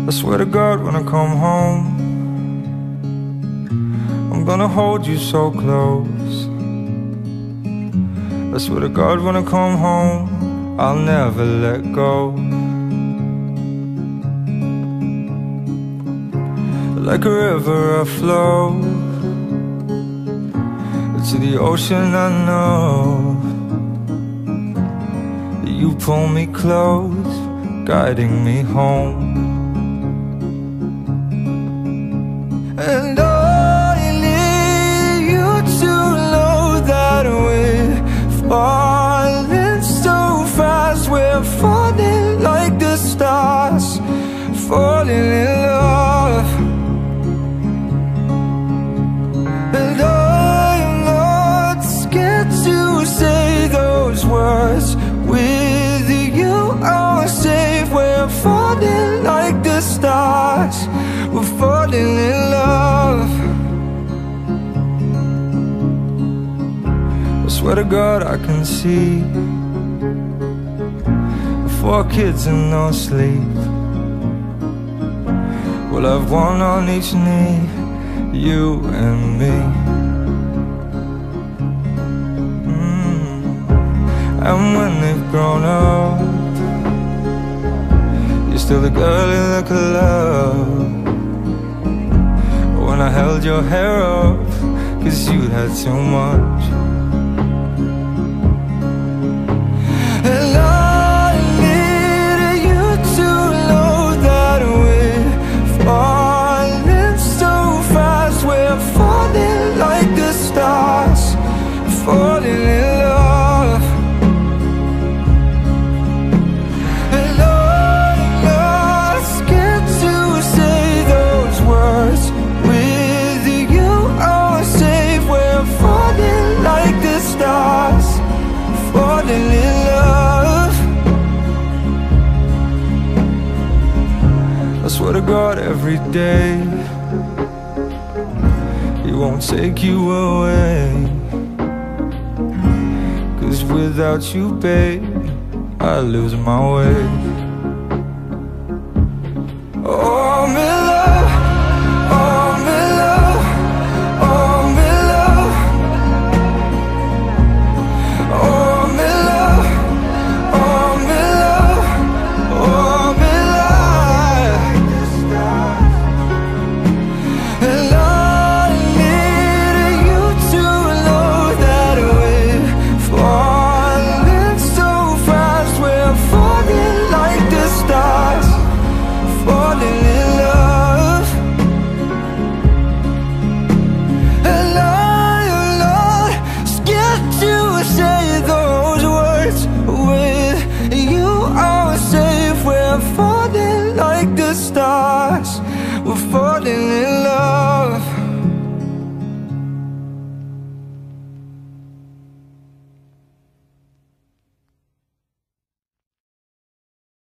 I swear to God, when I come home, I'm gonna hold you so close. I swear to God, when I come home, I'll never let go. Like a river I flow to the ocean. I know that you pull me close, guiding me home. And I need you to know that we're falling so fast. We're falling like the stars, falling in love. And I'm not scared to say those words. With you I'm safe. We're falling like the stars, we're falling in love. I swear to God, I can see 4 kids and no sleep. We'll have one on each knee, you and me. And when they've grown up, you're still the girl you look love. When I held your hair up, 'cause you had too much. And I need you to know that we're falling so fast. We're falling like the stars, falling in love. And I'm not scared to say those words. With you I'm safe. We're falling like the stars, falling in love. I swear to God, every day He won't take you away. 'Cause without you, babe, I lose my way. Oh,